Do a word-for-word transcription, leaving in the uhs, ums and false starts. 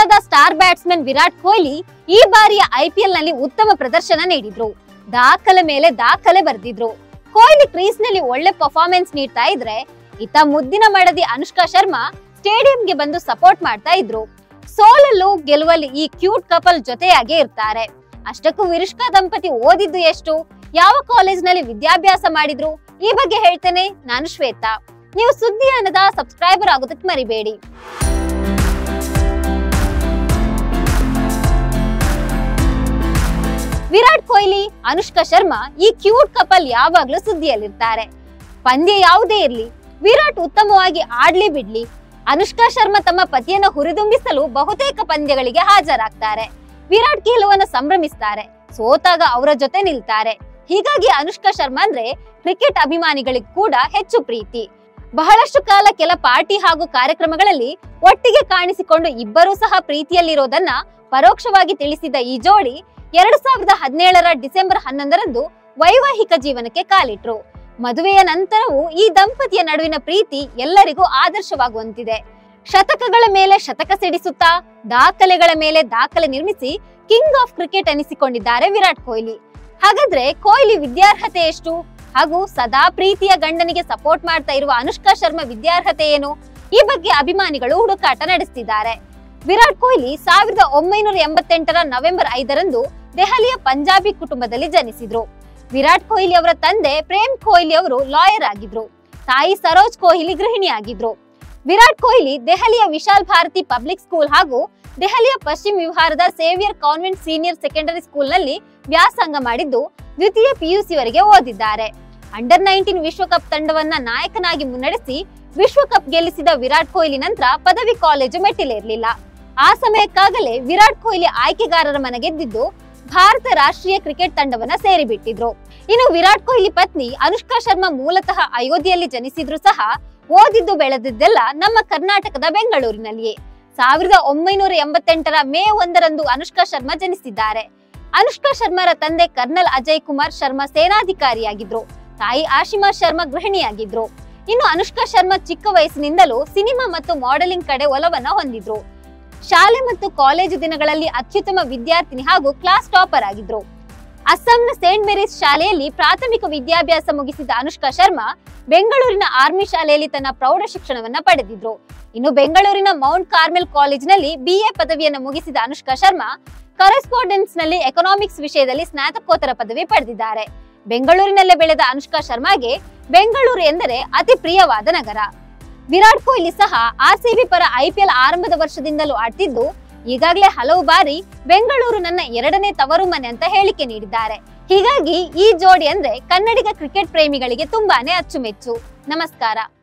ಇಂಡಿಯಾದ star batsman Virat Kohli ಈ ಬಾರಿಯ ಐಪಿಎಲ್ ನಲ್ಲಿ ಉತ್ತಮ ಪ್ರದರ್ಶನ ನೀಡಿದ್ರು. ದಾಖಲೆ ಮೇಲೆ ದಾಖಲೆ ಬರೆದಿದ್ರು. ಕೊಹ್ಲಿ ಕ್ರೀಸ್ ನಲ್ಲಿ ಒಳ್ಳೆ ಪರ್ಫಾರ್ಮೆನ್ಸ್ ನೀಡ್ತಾ ಇದ್ರೆ, ಇತ್ತ ಮುದ್ದಿನ ಮಡದಿ ಅನುಷ್ಕಾ ಶರ್ಮಾ ಸ್ಟೇಡಿಯಂಗೆ ಬಂದು ಸಪೋರ್ಟ್ ಮಾಡ್ತಾ ಇದ್ರು. ಸೋಲಲ್ಲೂ ಗೆಲುವಲ್ಲಿ ಈ ಕ್ಯೂಟ್ ಕಪಲ್ ಜೊತೆಯಾಗೆ ಇರ್ತಾರೆ. ಅಷ್ಟಕ್ಕೂ ವಿರುಷ್ಕಾ ದಂಪತಿ ಓದಿದ್ದು ಎಷ್ಟು, ಯಾವ ಕಾಲೇಜ್ ನಲ್ಲಿ ವಿದ್ಯಾಭ್ಯಾಸ ಮಾಡಿದ್ರು, ಈ ಬಗ್ಗೆ ಹೇಳ್ತೇನೆ. ನಾನು ಶ್ವೇತಾ. ನೀವು ಸುದ್ದಿ ಅನ್ನದ ಸಬ್ಸ್ಕ್ರೈಬರ್ ಆಗೋದಕ್ಕೆ ಮರಿಬೇಡಿ. ವಿರಾಟ್ ಕೊಹ್ಲಿ, ಅನುಷ್ಕಾ ಶರ್ಮಾ ಈ ಕ್ಯೂಟ್ ಕಪಲ್ ಯಾವಾಗ್ಲೂ ಸುದ್ದಿಯಲ್ಲಿರ್ತಾರೆ. ಪಂದ್ಯ ಯಾವುದೇ ಇರ್ಲಿ, ವಿರಾಟ್ ಉತ್ತಮವಾಗಿ ಆಡ್ಲಿ ಬಿಡ್ಲಿ, ಅನುಷ್ಕಾ ಶರ್ಮಾ ತಮ್ಮ ಪತಿಯನ್ನ ಹುರಿದುಂಬಿಸಲು ಬಹುತೇಕ ಪಂದ್ಯಗಳಿಗೆ ಹಾಜರಾಗ್ತಾರೆ. ವಿರಾಟ್ ಗೆಲುವನ್ನು ಸಂಭ್ರಮಿಸ್ತಾರೆ, ಸೋತಾಗ ಅವರ ಜೊತೆ ನಿಲ್ತಾರೆ. ಹೀಗಾಗಿ ಅನುಷ್ಕಾ ಶರ್ಮಾ ಅಂದ್ರೆ ಕ್ರಿಕೆಟ್ ಅಭಿಮಾನಿಗಳಿಗೆ ಕೂಡ ಹೆಚ್ಚು ಪ್ರೀತಿ. ಬಹಳಷ್ಟು ಕಾಲ ಕೆಲ ಪಾರ್ಟಿ ಹಾಗೂ ಕಾರ್ಯಕ್ರಮಗಳಲ್ಲಿ ಒಟ್ಟಿಗೆ ಕಾಣಿಸಿಕೊಂಡು ಇಬ್ಬರೂ ಸಹ ಪ್ರೀತಿಯಲ್ಲಿರೋದನ್ನ ಪರೋಕ್ಷವಾಗಿ ತಿಳಿಸಿದ ಈ ಜೋಡಿ ಎರಡ್ ಸಾವಿರದ ಹದಿನೇಳರ ಡಿಸೆಂಬರ್ ಹನ್ನೊಂದರಂದು ವೈವಾಹಿಕ ಜೀವನಕ್ಕೆ ಕಾಲಿಟ್ರು. ಮದುವೆಯ ನಂತರವೂ ಈ ದಂಪತಿಯ ನಡುವಿನ ಪ್ರೀತಿ ಎಲ್ಲರಿಗೂ ಆದರ್ಶವಾಗುವಂತಿದೆ. ಶತಕಗಳ ಮೇಲೆ ಶತಕ ಸಿಡಿಸುತ್ತಾ ದಾಖಲೆಗಳ ಮೇಲೆ ದಾಖಲೆ ನಿರ್ಮಿಸಿ ಕಿಂಗ್ ಆಫ್ ಕ್ರಿಕೆಟ್ ಎನಿಸಿಕೊಂಡಿದ್ದಾರೆ ವಿರಾಟ್ ಕೊಹ್ಲಿ. ಹಾಗಾದ್ರೆ ಕೊಹ್ಲಿ ವಿದ್ಯಾರ್ಹತೆ ಎಷ್ಟು ಹಾಗೂ ಸದಾ ಪ್ರೀತಿಯ ಗಂಡನಿಗೆ ಸಪೋರ್ಟ್ ಮಾಡ್ತಾ ಇರುವ ಅನುಷ್ಕಾ ಶರ್ಮಾ ವಿದ್ಯಾರ್ಹತೆ ಏನು, ಈ ಬಗ್ಗೆ ಅಭಿಮಾನಿಗಳು ಹುಡುಕಾಟ ನಡೆಸ್ತಿದ್ದಾರೆ. ವಿರಾಟ್ ಕೊಹ್ಲಿ ಸಾವಿರದ ಒಂಬೈನೂರ ಎಂಬತ್ತೆಂಟರ ನವೆಂಬರ್ ಐದರಂದು ದೆಹಲಿಯ ಪಂಜಾಬಿ ಕುಟುಂಬದಲ್ಲಿ ಜನಿಸಿದ್ರು. ವಿರಾಟ್ ಕೊಹ್ಲಿ ಅವರ ತಂದೆ ಪ್ರೇಮ್ ಕೊಹ್ಲಿ ಅವರು ಲಾಯರ್ ಆಗಿದ್ರು. ತಾಯಿ ಸರೋಜ್ ಕೊಹ್ಲಿ ಗೃಹಿಣಿಯಾಗಿದ್ರು. ವಿರಾಟ್ ಕೊಹ್ಲಿ ದೆಹಲಿಯ ವಿಶಾಲ್ ಭಾರತಿ ಪಬ್ಲಿಕ್ ಸ್ಕೂಲ್ ಹಾಗೂ ದೆಹಲಿಯ ಪಶ್ಚಿಮ ವಿಹಾರದ Xavier convent senior secondary school ನಲ್ಲಿ ವ್ಯಾಸಂಗ ಮಾಡಿದ್ದು ದ್ವಿತೀಯ ಪಿಯುಸಿ ವರೆಗೆ ಓದಿದ್ದಾರೆ. ಅಂಡರ್ ನೈನ್ಟೀನ್ ವಿಶ್ವಕಪ್ ತಂಡವನ್ನ ನಾಯಕನಾಗಿ ಮುನ್ನಡೆಸಿ ವಿಶ್ವಕಪ್ ಗೆಲ್ಲಿಸಿದ ವಿರಾಟ್ ಕೊಹ್ಲಿ ನಂತರ ಪದವಿ ಕಾಲೇಜು ಮೆಟ್ಟಿಲೇರ್ಲಿಲ್ಲ. ಆ ಸಮಯಕ್ಕಾಗಲೇ ವಿರಾಟ್ ಕೊಹ್ಲಿ ಆಯ್ಕೆಗಾರರ ಮನ ಗೆದ್ದಿದ್ದು ಭಾರತ ರಾಷ್ಟ್ರೀಯ ಕ್ರಿಕೆಟ್ ತಂಡವನ್ನ ಸೇರಿಬಿಟ್ಟಿದ್ರು. ಇನ್ನು ವಿರಾಟ್ ಕೊಹ್ಲಿ ಪತ್ನಿ ಅನುಷ್ಕಾ ಶರ್ಮಾ ಮೂಲತಃ ಅಯೋಧ್ಯೆಯಲ್ಲಿ ಜನಿಸಿದ್ರು ಸಹ ಓದಿದ್ದು ಬೆಳೆದಿದ್ದೆಲ್ಲ ನಮ್ಮ ಕರ್ನಾಟಕದ ಬೆಂಗಳೂರಿನಲ್ಲಿಯೇ. ಸಾವಿರದ ಒಂಬೈನೂರ ಎಂಬತ್ತೆಂಟರ ಮೇ ಒಂದರಂದು ಅನುಷ್ಕಾ ಶರ್ಮಾ ಜನಿಸಿದ್ದಾರೆ. ಅನುಷ್ಕಾ ಶರ್ಮಾರ ತಂದೆ ಕರ್ನಲ್ ಅಜಯ್ ಕುಮಾರ್ ಶರ್ಮಾ ಸೇನಾಧಿಕಾರಿಯಾಗಿದ್ರು. ತಾಯಿ ಆಶಿಮಾ ಶರ್ಮಾ ಗೃಹಿಣಿಯಾಗಿದ್ರು. ಇನ್ನು ಅನುಷ್ಕಾ ಶರ್ಮಾ ಚಿಕ್ಕ ವಯಸ್ಸಿನಿಂದಲೂ ಸಿನಿಮಾ ಮತ್ತು ಮಾಡೆಲಿಂಗ್ ಕಡೆ ಒಲವನ್ನ ಹೊಂದಿದ್ರು. ಶಾಲೆ ಮತ್ತು ಕಾಲೇಜು ದಿನಗಳಲ್ಲಿ ಅತ್ಯುತ್ತಮ ವಿದ್ಯಾರ್ಥಿನಿ ಹಾಗೂ ಕ್ಲಾಸ್ ಟಾಪರ್ ಆಗಿದ್ರು. ಅಸ್ಸಾಂನ ಸೇಂಟ್ ಮೇರೀಸ್ ಶಾಲೆಯಲ್ಲಿ ಪ್ರಾಥಮಿಕ ವಿದ್ಯಾಭ್ಯಾಸ ಮುಗಿಸಿದ ಅನುಷ್ಕಾ ಶರ್ಮಾ ಬೆಂಗಳೂರಿನ ಆರ್ಮಿ ಶಾಲೆಯಲ್ಲಿ ತನ್ನ ಪ್ರೌಢ ಶಿಕ್ಷಣವನ್ನ ಪಡೆದಿದ್ರು. ಇನ್ನು ಬೆಂಗಳೂರಿನ ಮೌಂಟ್ ಕಾರ್ಮೆಲ್ ಕಾಲೇಜಿನಲ್ಲಿ ಬಿ ಎ ಪದವಿಯನ್ನು ಮುಗಿಸಿದ ಅನುಷ್ಕಾ ಶರ್ಮಾ ಕರೆಸ್ಪಾಂಡೆನ್ಸ್ ನಲ್ಲಿ ಎಕನಾಮಿಕ್ಸ್ ವಿಷಯದಲ್ಲಿ ಸ್ನಾತಕೋತ್ತರ ಪದವಿ ಪಡೆದಿದ್ದಾರೆ. ಬೆಂಗಳೂರಿನಲ್ಲೇ ಬೆಳೆದ ಅನುಷ್ಕಾ ಶರ್ಮಾಗೆ ಬೆಂಗಳೂರು ಎಂದರೆ ಅತಿ ಪ್ರಿಯವಾದ ನಗರ. ವಿರಾಟ್ ಕೊಹ್ಲಿ ಸಹ ಆರ್ಸಿಬಿ ಪರ ಐಪಿಎಲ್ ಆರಂಭದ ವರ್ಷದಿಂದಲೂ ಆಡ್ತಿದ್ದು ಈಗಾಗಲೇ ಹಲವು ಬಾರಿ ಬೆಂಗಳೂರು ನನ್ನ ಎರಡನೇ ತವರು ಮನೆ ಅಂತ ಹೇಳಿಕೆ ನೀಡಿದ್ದಾರೆ. ಹೀಗಾಗಿ ಈ ಜೋಡಿ ಅಂದ್ರೆ ಕನ್ನಡಿಗ ಕ್ರಿಕೆಟ್ ಪ್ರೇಮಿಗಳಿಗೆ ತುಂಬಾನೇ ಅಚ್ಚುಮೆಚ್ಚು. ನಮಸ್ಕಾರ.